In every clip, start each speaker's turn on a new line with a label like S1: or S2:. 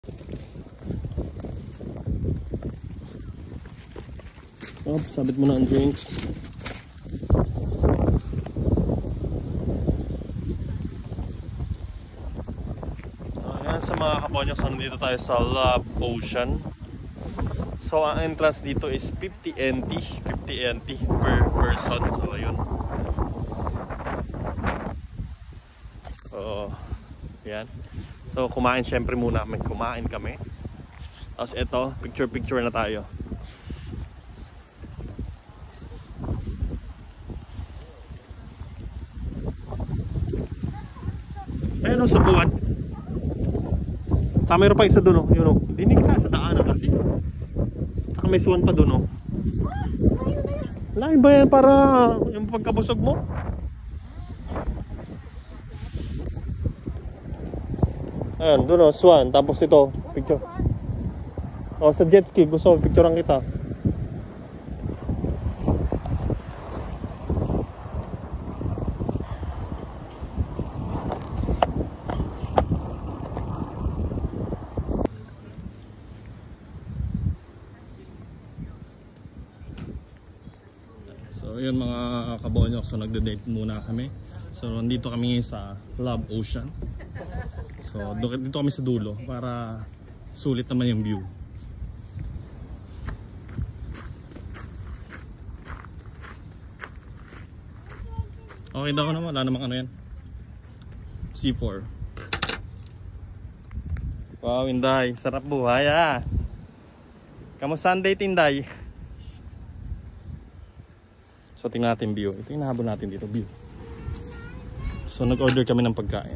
S1: Oh, sabit mo na ang drinks. Ayan sa mga kabonyos, nandito tayo sa Love Ocean. So ang entrance dito is 50 NT per person. So ayun. So yan. So kumain syempre muna kami. Tapos ito, picture na tayo. Ayun sa buwan. Saka mayroon pa isa doon, yun o. Hindi kita sa daanan kasi. Saka may suwan pa doon o. Lain ba yan para yung pagkabusog mo? Ayan, doon o, swan. Tapos ito, picture. O, sa jet ski, gusto ko picturean kita. So yun mga kabonyok, so nagde-date muna kami. So nandito kami sa Love Ocean. So dito kami sa dulo para sulit naman yung view. Okay daw naman, wala namang ano yan. C4. Wow, Inday, sarap buhay ah. Kamusta ang date, Inday? So tingnan natin view. Ito yung nahabol natin dito, view. So nag-order kami ng pagkain.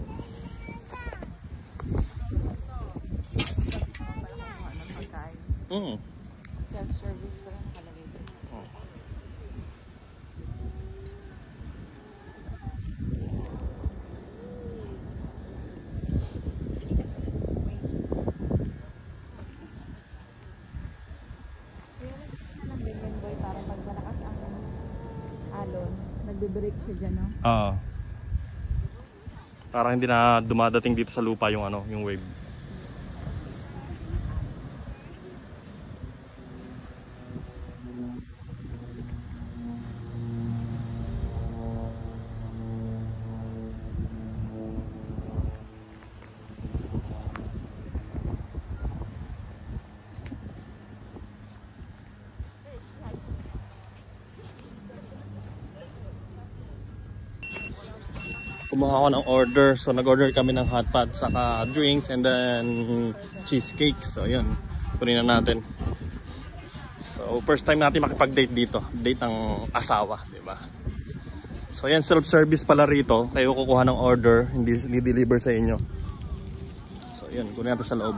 S2: Self-service pa lang nakalagay dito. Nagbe-break siya dyan, no?
S1: Oo. Para hindi na dumadating dito sa lupa yung ano, yung wave. Kumuha ako ng order. So nag-order kami ng hot pot, saka drinks, and then cheesecake. So yun, kunin na natin. So first time natin makipag-date dito. Date ng asawa, diba? So yan, self-service pala rito. Kayo kukuha ng order, hindi deliver sa inyo. So yun, kunin natin sa loob.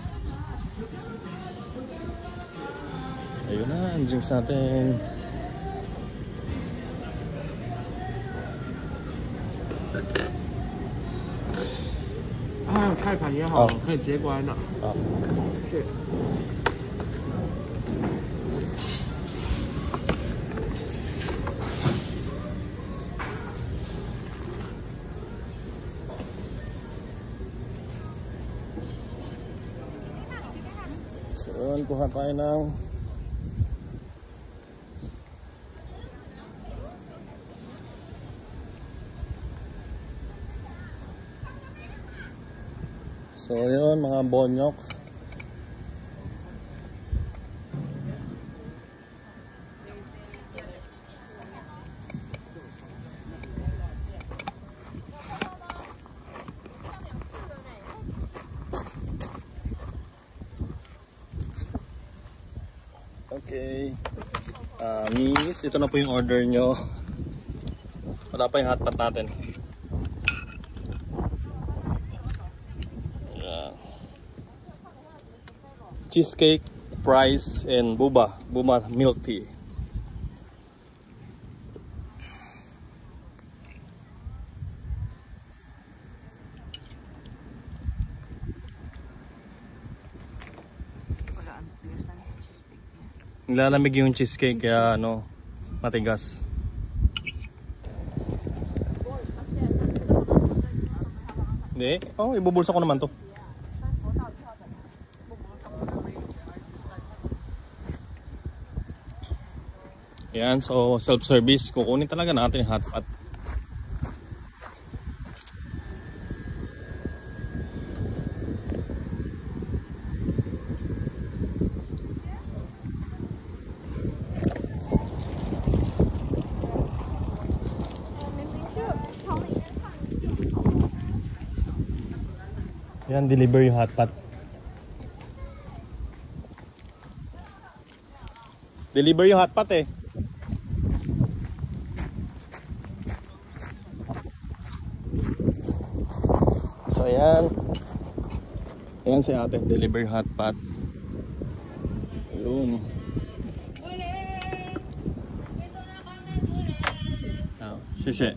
S1: Ayun na, ang drinks natin.
S3: 啊，菜盘也好，可以直接过来拿。
S1: 好，
S3: 是。
S1: So kuha tayo ng so yun mga bonyok. Okay, miss, ito na po yung order nyo. Wala pa yung hotpot natin. Cheesecake, fries, and boba milk tea. Nilalamig yung cheesecake kaya ano, matigas. Hindi? Oh, ibubulsa ko naman to. Yan, so self-service. Kukunin talaga natin yung hotpot. Yan, deliver yung hotpot. Deliver yung hotpot eh. So ayan. Ayan si ate, deliver yung hotpot. Ayun. Oh, shushe.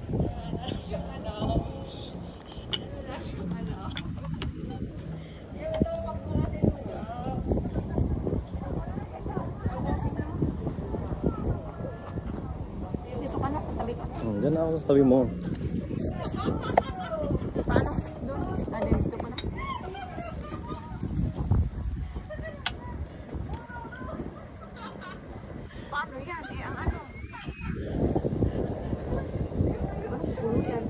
S1: Diyan ako sa tabi mo.
S2: Paano? Doon? Dito ko na. Paano yan? Eh, ang ano? Anong pulo yan?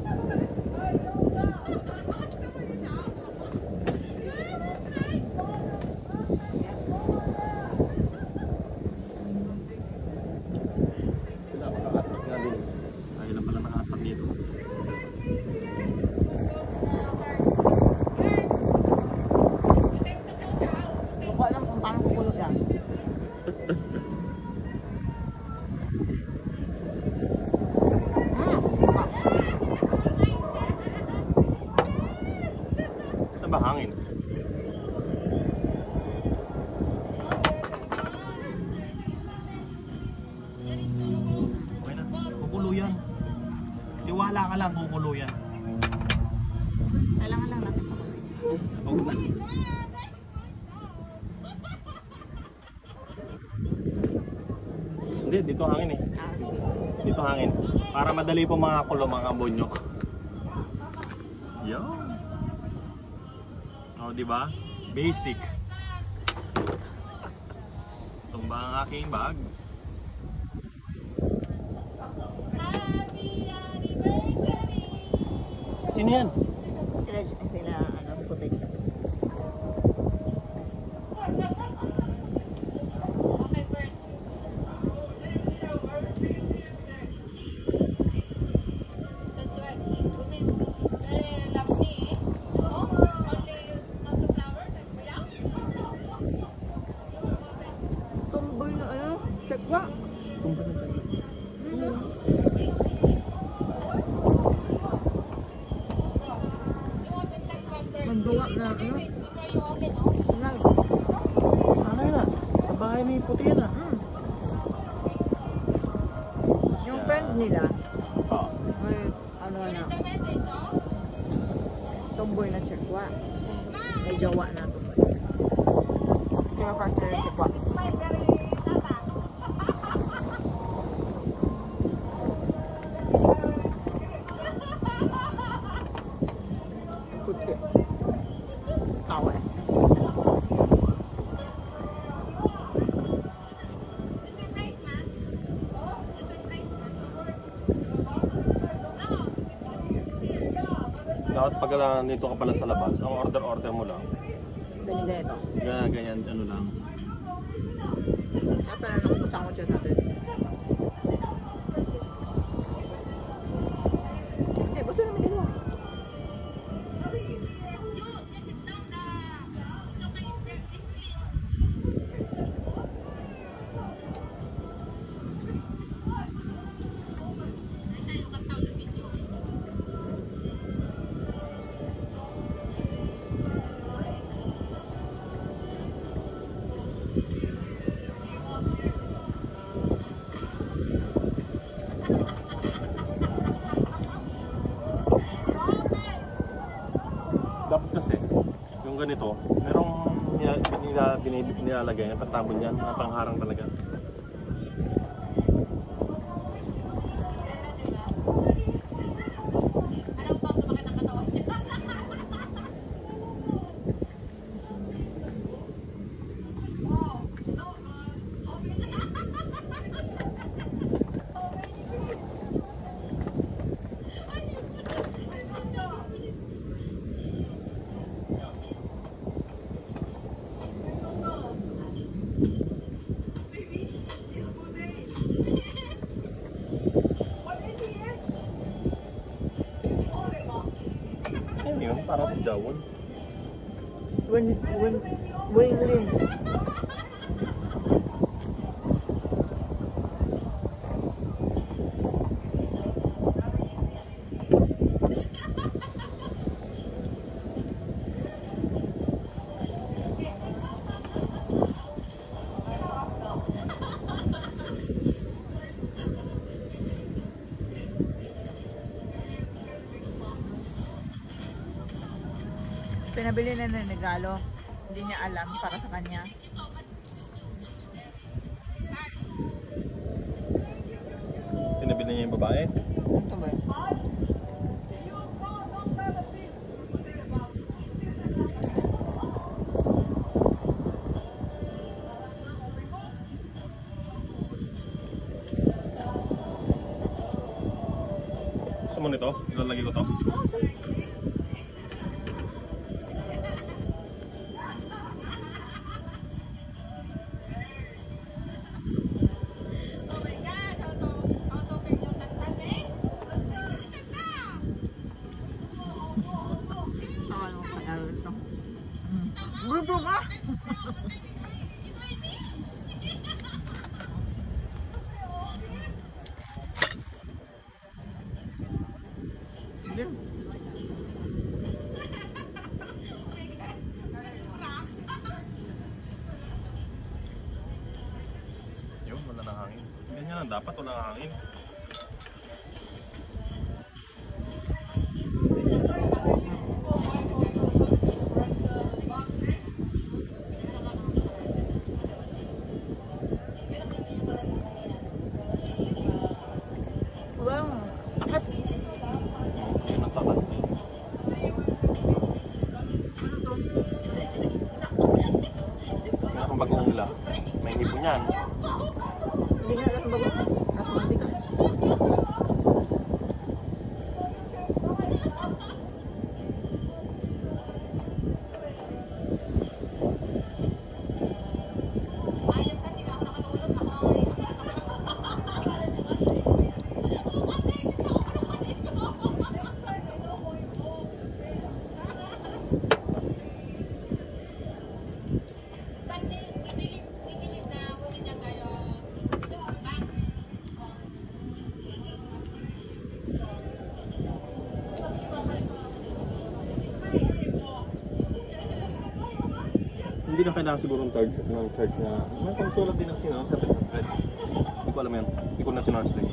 S2: Hindi ko alam kung paano pulo yan.
S1: Saan ba hangin? Okay na, kukulo yan. Tiwala ka lang, kukulo yan.
S2: Kailangan lang natin pakuloy.
S1: Huwag na. Hindi, dito hangin eh. Dito hangin. Para madali po mga kulo, mga bonyok. Yo. Oh, di ba? Basic. Tumba ang aking bag. Sino yan?
S2: Sila, ano, puti. Tumboy na ano? Chekwa. Maggawa na ano? Nag.
S1: Sana yun ah. Sa bahay ni puti yan ah.
S2: Yung friend nila,
S1: Oh.
S2: may ano na, tumboy na chekwa. May jowa na tumboy. Kaya partner yung chekwa. Puti. Tawa eh.
S1: Dapat pag nandito ka pala sa labas, ang order mo lang.
S2: Ganyan-ganito.
S1: Ganyan, ano lang.
S2: Kaya pala nakupunta ko dyan natin. Hindi, gusto namin dalawa.
S1: Dapat kasi, yung ganito, merong nilalagay, patapon yan, pangharang talaga. Jawon.
S2: Winglin. Pinabili na ng regalo. Hindi niya alam para sa kanya.
S1: Pinabili niya yung babae.
S2: Ito ba?
S1: Gusto mo nito? Ilalagay ko to?
S2: Grupo ka? Sige.
S1: Yun, wala nang hangin. Ganyan lang, dapat wala nang hangin.
S2: Wow. Akit.
S1: Yun ang tapat.
S2: Ano to?
S1: Kaya kung bagong nila, may hipon yan.
S2: Hindi nga lang bago. Nakamanti ka.
S1: Hindi na kailangan siguro ng charge na may pagsulat din ng sino, 700. Hindi ko alam yan. Hindi ko na tinranslate.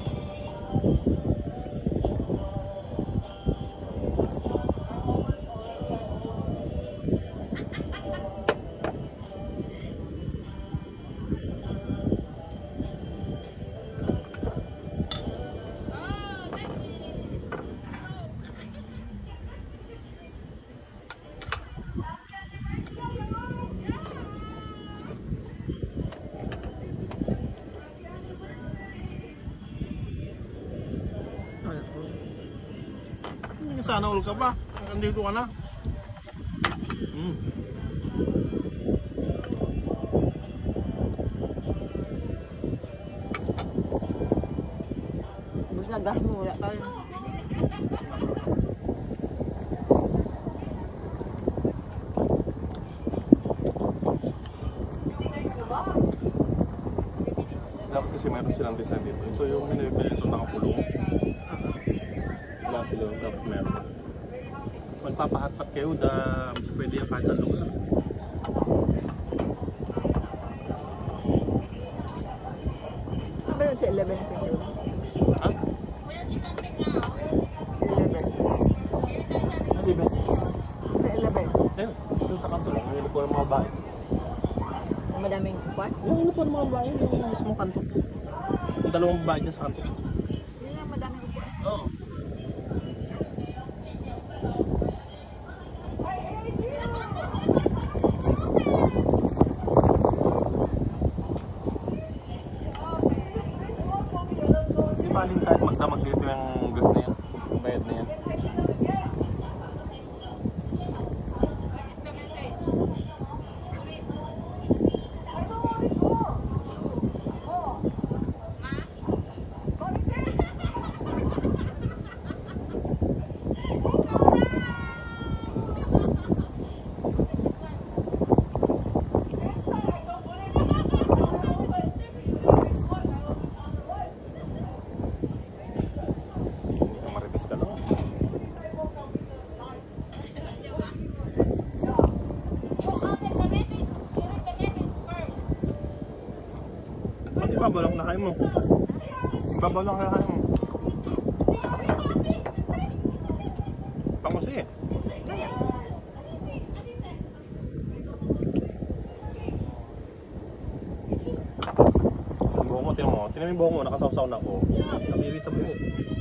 S1: Sana all ka pa. Nandito ka na.
S2: Mas nagas mo. Wala tayo.
S1: Dapat kasi meron silang design dito. Ito yung minibili ito nakapulong. Wala sila, dapat meron. Magpapahatpat kayo na pwede yung kahit sa lugar.
S2: Ano ba yun sa 11 sa inyo?
S1: Ha?
S2: 11.
S1: Ano ba?
S2: Sa 11.
S1: Ayun, doon sa kanto lang. Ngayon po ng mga bahay.
S2: Madaming kupat.
S1: Ngayon po ng mga bahay. Yung mismong kanto. Yung dalawang bahay dyan sa kanto.
S2: Yun nga, madaming kupat.
S1: Oo. Hindi maling kahit magdamag dito yung gas na yan. Yung bayad na yan. Ibabaw lang nakain mo. Ibabaw lang nakain mo. Pangusi eh. Yung buhok mo, tinan mo. Tinan mo yung buhok mo, nakasawsaw na ako. Kamiri sa buhok.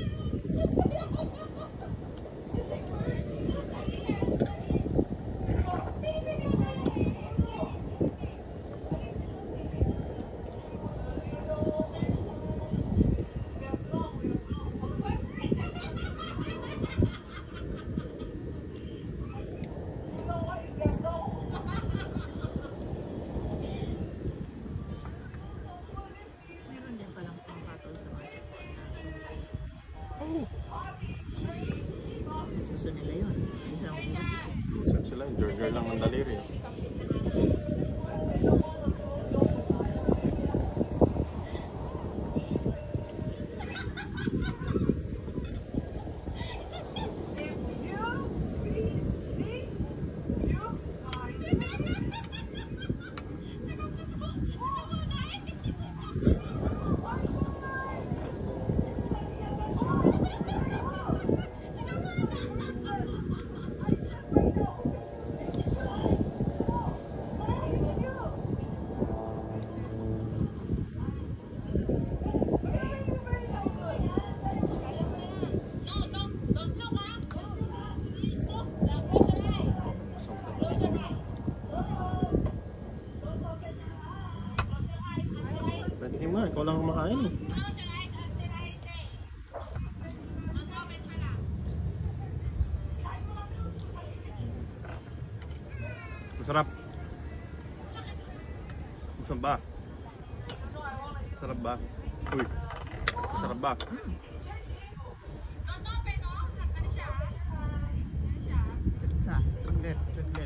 S2: Meron din palang pangkatol sa mga.
S1: Oh.
S2: Suso nila yun. Isang ulit.
S1: Saan sila? Burger lang ng daliri. Pwede kayo ikaw lang kumakain eh. Masarap. Masarap ba? Masarap ba? Uy. Masarap ba?
S2: Tuglet.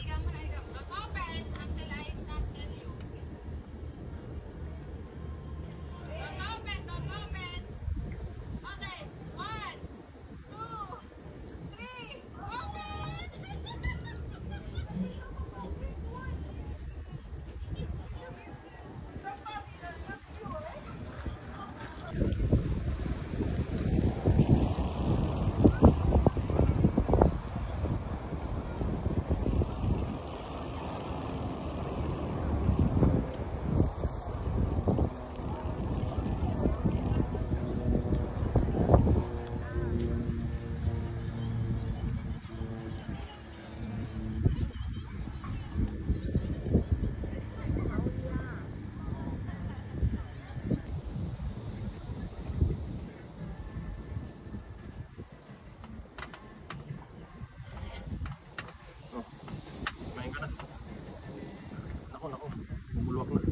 S1: Bumulwak na.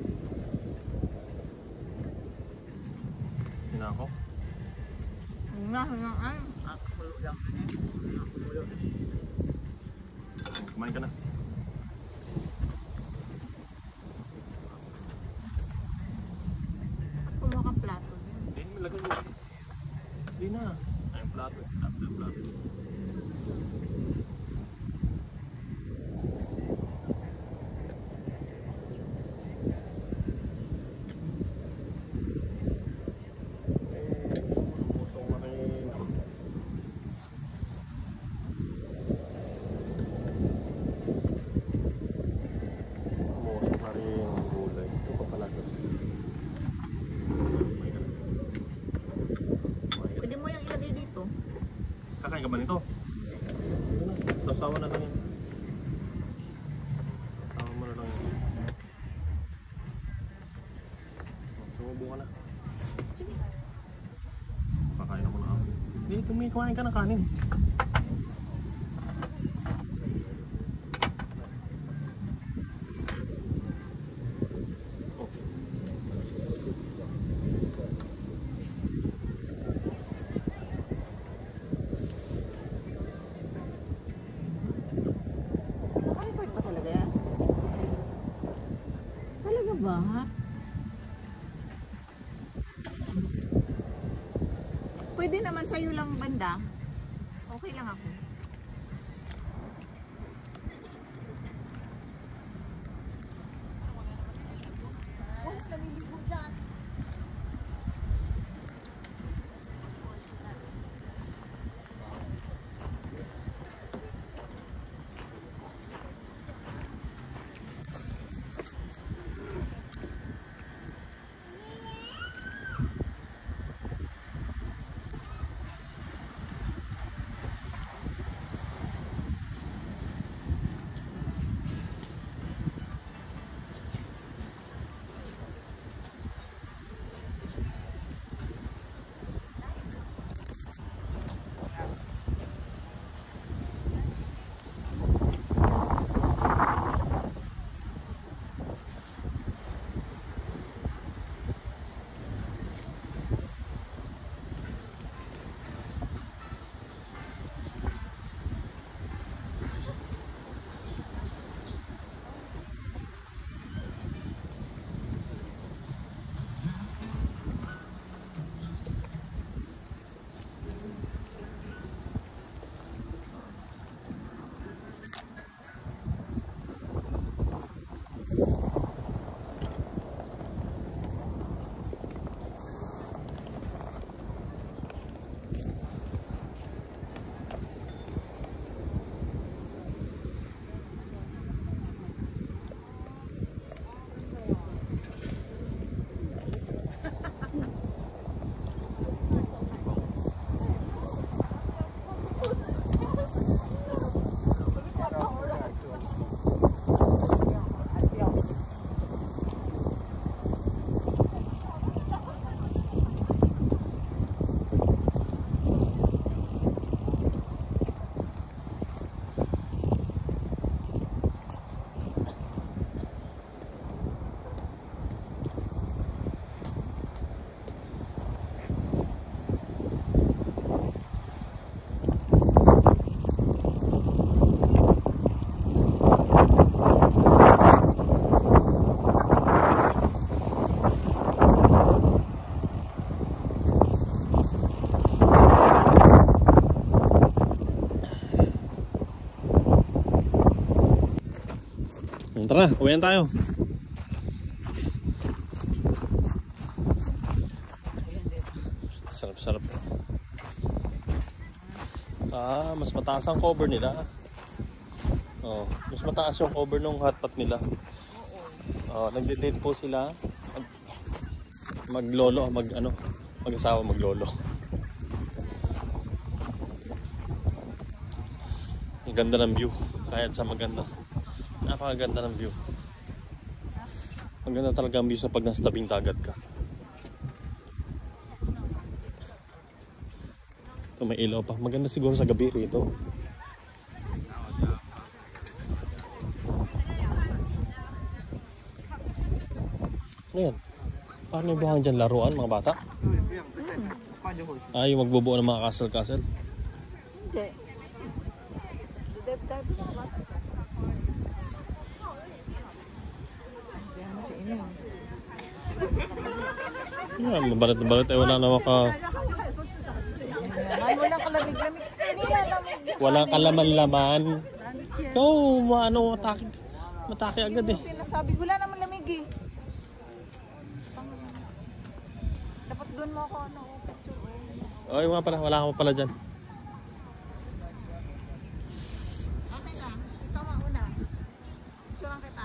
S1: Hina ako.
S2: Hingaan. Kakulo lang na eh.
S1: Kumain ka na.
S2: Kumuha kang plato.
S1: Hindi, malagay mo. Hindi na. Ay, plato. Plato.
S2: Pwede mo yung ilagay dito.
S1: Kakain ka ba nito? Sasawa na lang yun. Sasawa mo na lang yun. Sumubo ka na.
S2: Sige.
S1: Kakain ako na ako. Hindi, kumain ka ng kanin.
S2: Talaga ba? Pwede naman sa'yo lang banda. Okay lang ako. Oh, naliligo dyan.
S1: Tara, uwi na tayo. Sarap-sarap. Mas mataas ang cover nila. Oh, mas mataas yung cover ng hotpot nila. Oh, nagde-date po sila. Maglolo, mag-asawa maglolo. Ang ganda ng view, kahit sa maganda. Napakaganda ng view. Ang ganda talaga ang view sa pag nasa tabing dagat ka. Ito may ilaw pa. Maganda siguro sa gabi rito. Ano yan? Paano yung buhang dyan? Laruan mga bata? Yung magbubuo ng mga castle-castle?
S2: Hindi. Dive-dive na ba? Diyan mo si Inyo.
S1: Yan, mabalit na balit. Wala na maka...
S2: Walang kalamig-lamig.
S1: Walang kalaman-laman. Oo, matake agad eh.
S2: Sinasabi, wala naman lamig eh. Dapat doon mo ako picture.
S1: Ay, wala ka pala dyan.
S2: Okay na, ikaw mauna. Picture kita.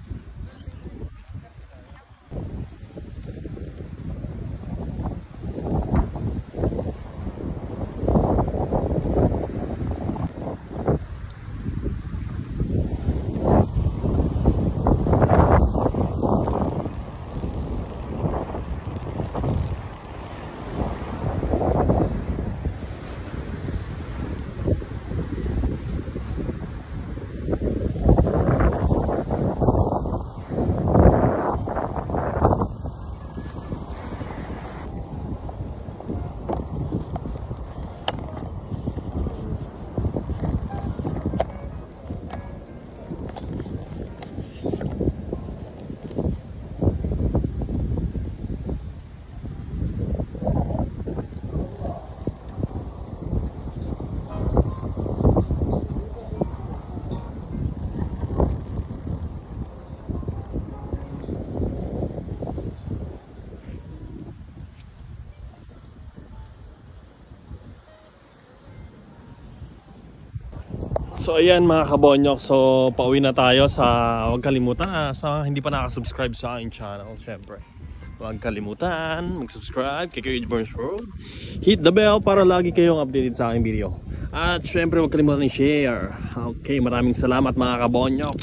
S1: So ayan mga kabonyok, so pauwi na tayo sa, huwag kalimutan sa hindi pa nakasubscribe sa aking channel, syempre huwag kalimutan mag-subscribe kay Kuya Burns World, hit the bell para lagi kayong updated sa aking video, at syempre huwag kalimutan i-share. Okay, maraming salamat mga kabonyok.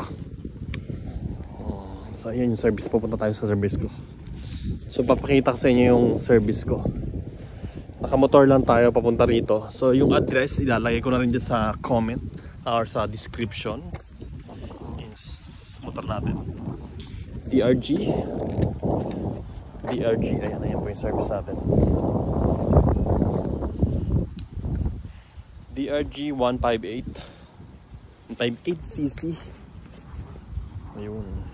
S1: So ayan yung service, pupunta tayo sa service ko. So papakita ko sa inyo yung service ko. Nakamotor lang tayo papunta rito. So yung address ilalagay ko na rin dyan sa comment or sa description. Yes, motor natin DRG, ayan po yung service natin. DRG 158 158cc. Ayun.